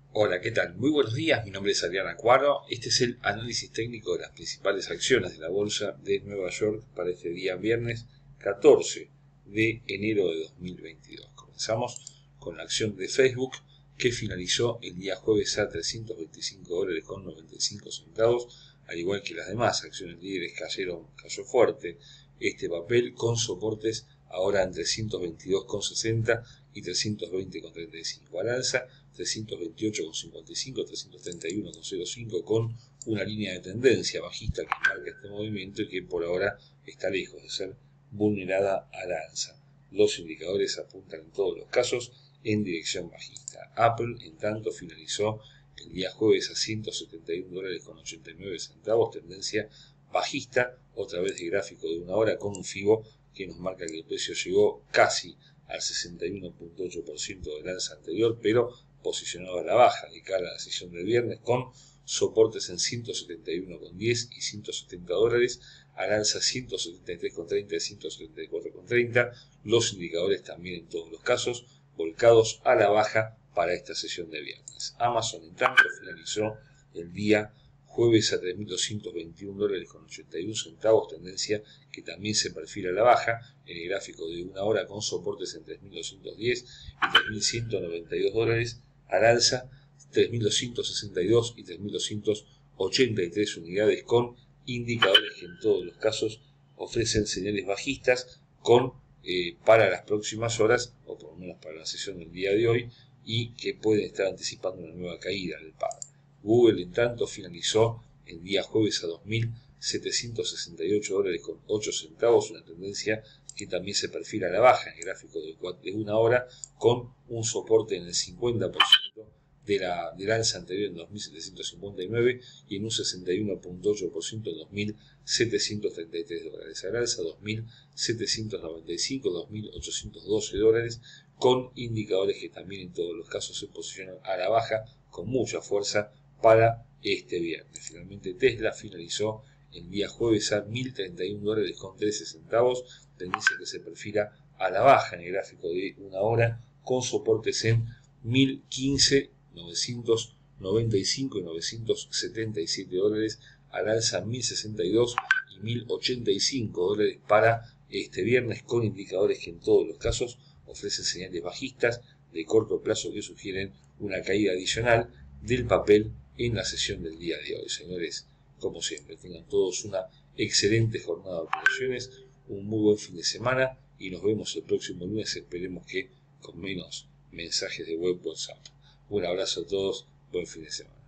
Hola, ¿qué tal? Muy buenos días, mi nombre es Adrián Acuaro. Este es el análisis técnico de las principales acciones de la Bolsa de Nueva York para este día viernes 14 de enero de 2022. Comenzamos con la acción de Facebook que finalizó el día jueves a $325 con 95 centavos, al igual que las demás acciones líderes cayó fuerte este papel con soportes ahora en 322,60 y 320,35 al alza, 328,55, 331,05 con una línea de tendencia bajista que marca este movimiento y que por ahora está lejos de ser vulnerada al alza. Los indicadores apuntan en todos los casos en dirección bajista. Apple, en tanto, finalizó el día jueves a $171 con 89 centavos, tendencia bajista, otra vez de gráfico de una hora con un FIBO que nos marca que el precio llegó casi al 61,8% del alza anterior, pero posicionado a la baja de cara a la sesión del viernes con soportes en 171,10 y $170, al alza 173,30 y 174,30, los indicadores también en todos los casos volcados a la baja para esta sesión de viernes. Amazon, en tanto, finalizó el día jueves a $3.221 con 81 centavos, tendencia que también se perfila a la baja en el gráfico de una hora con soportes en $3.210 y $3.192, al alza 3.262 y 3.283 unidades con indicadores que en todos los casos ofrecen señales bajistas para las próximas horas, o por lo menos para la sesión del día de hoy, y que pueden estar anticipando una nueva caída del par. Google, en tanto, finalizó el día jueves a $2.768 con 8 centavos, una tendencia que también se perfila a la baja en el gráfico de una hora, con un soporte en el 50% del alza anterior en 2.759 y en un 61,8% en $2.733, al alza $2.795, $2.812, con indicadores que también en todos los casos se posicionan a la baja con mucha fuerza para este viernes. Finalmente Tesla finalizó el día jueves a $1.031 con 13 centavos, tendencia que se perfila a la baja en el gráfico de una hora con soportes en 1.015, 995 y $977, al alza 1.062 y $1.085 para este viernes, con indicadores que en todos los casos ofrecen señales bajistas de corto plazo que sugieren una caída adicional del papel en la sesión del día de hoy. Señores, como siempre, tengan todos una excelente jornada de operaciones, un muy buen fin de semana y nos vemos el próximo lunes, esperemos que con menos mensajes de web WhatsApp. Un abrazo a todos, buen fin de semana.